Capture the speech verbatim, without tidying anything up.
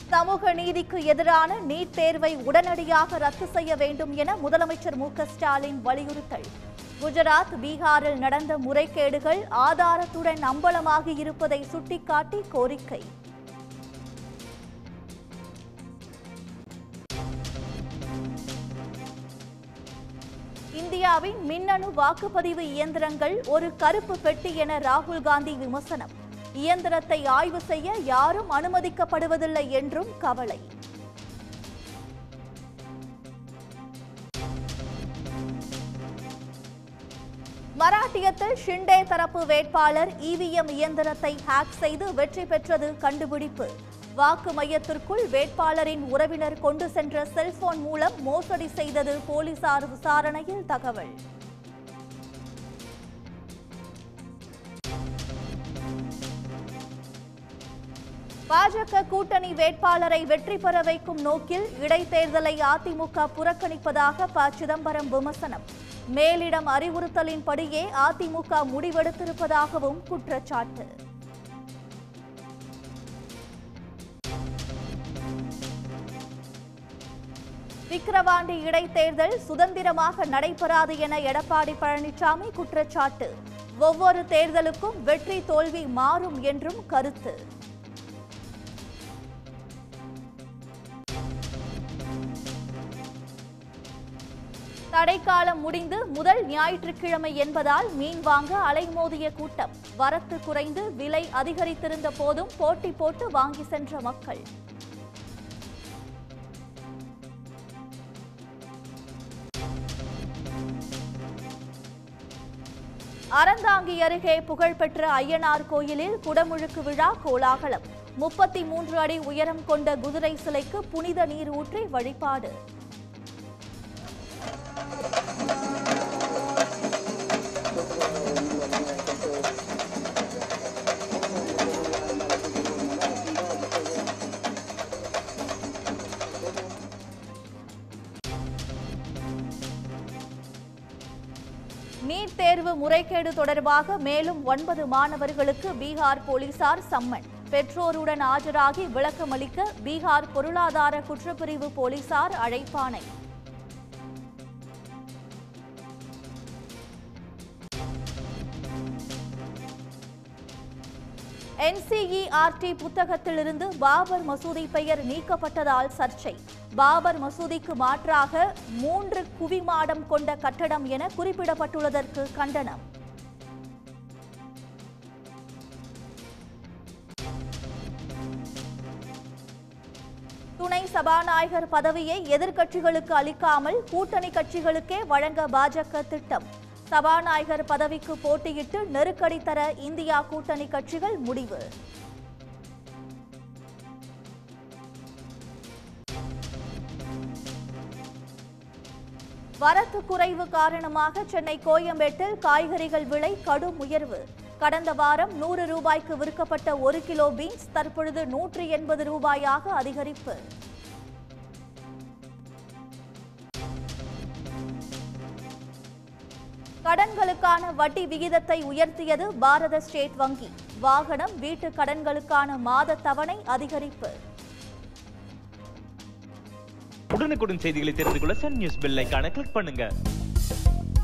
சமூக நீதிக்கு எதிரான நீட் தேர்வை உடனடியாக ரத்து செய்ய வேண்டும் என முதலமைச்சர் மு க ஸ்டாலின் வலியுறுத்தல். குஜராத், பீகாரில் நடந்த முறைகேடுகள் ஆதாரத்துடன் அம்பலமாகி இருப்பதை சுட்டிக்காட்டி கோரிக்கை. இந்தியாவின் மின்னணு வாக்குப்பதிவு இயந்திரங்கள் ஒரு கருப்பு பெட்டி என ராகுல் காந்தி விமர்சனம். இயந்திரத்தை ஆய்வு செய்ய யாரும் அனுமதிக்கப்படுவதில்லை என்றும் கவலை. மராட்டியத்தில் ஷிண்டே தரப்பு வேட்பாளர் இவிஎம் இயந்திரத்தை ஹேக் செய்து வெற்றி பெற்றது கண்டுபிடிப்பு. வாக்கு மையத்திற்குள் வேட்பாளரின் உறவினர் கொண்டு சென்ற செல்போன் மூலம் மோசடி செய்தது போலீசார் விசாரணையில் தகவல். பாஜக கூட்டணி வேட்பாளரை வெற்றி பெற வைக்கும் நோக்கில் இடைத்தேர்தலை அதிமுக புறக்கணிப்பதாக ப சிதம்பரம் விமர்சனம். மேலிடம் அறிவுறுத்தலின்படியே அதிமுக முடிவெடுத்திருப்பதாகவும் குற்றச்சாட்டு. விக்கிரவாண்டி இடைத்தேர்தல் சுதந்திரமாக நடைபெறாது என எடப்பாடி பழனிசாமி குற்றச்சாட்டு. ஒவ்வொரு தேர்தலுக்கும் வெற்றி தோல்வி மாறும் என்றும் கருத்து. தடைக்காலம் முடிந்து முதல் ஞாயிற்றுக்கிழமை என்பதால் மீன் வாங்க அலைமோதிய கூட்டம். வரத்து குறைந்து விலை அதிகரித்திருந்த போதும் போட்டி போட்டு வாங்கி சென்ற மக்கள். அறந்தாங்கி அருகே புகழ்பெற்ற ஐயனார் கோயிலில் குடமுழுக்கு விழா கோலாகலம். முப்பத்தி மூன்று அடி உயரம் கொண்ட குதிரை சிலைக்கு புனித நீர் ஊற்றி வழிபாடு. நீட் தேர்வு முறைகேடு தொடர்பாக மேலும் ஒன்பது மாணவர்களுக்கு பீகார் போலீசார் சம்மன். பெற்றோருடன் ஆஜராகி விளக்கமளிக்க பீகார் பொருளாதார குற்றப்பிரிவு போலீசார் அழைப்பாணை. என்சிஇஆர்டி புத்தகத்திலிருந்து பாபர் மசூதி பெயர் நீக்கப்பட்டதால் சர்ச்சை. பாபர் மசூதிக்கு மாற்றாக மூன்று குவிமாடம் கொண்ட கட்டடம் என குறிப்பிடப்பட்டுள்ளதற்கு கண்டனம். துணை சபாநாயகர் பதவியை எதிர்க்கட்சிகளுக்கு அளிக்காமல் கூட்டணி கட்சிகளுக்கே வழங்க பாஜக திட்டம். சபாநாயகர் பதவிக்கு போட்டியிட்டு நெருக்கடி தர இந்தியா கூட்டணி கட்சிகள் முடிவு. வரத்து குறைவு காரணமாக சென்னை கோயம்பேட்டில் காய்கறிகள் விலை கடும் உயர்வு. கடந்த வாரம் நூறு ரூபாய்க்கு விற்கப்பட்ட ஒரு கிலோ பீன்ஸ் தற்பொழுது நூற்றி எண்பது ரூபாயாக அதிகரிப்பு. கடன்களுக்கான வட்டி விகிதத்தை உயர்த்தியது பாரத ஸ்டேட் வங்கி. வாகனம், வீட்டு கடன்களுக்கான மாத தவணை அதிகரிப்பு. உடனுக்குடன் செய்திகளை தெரிந்து கொள்ள சன் நியூஸ் பெல் ஐகானை கிளிக் பண்ணுங்க.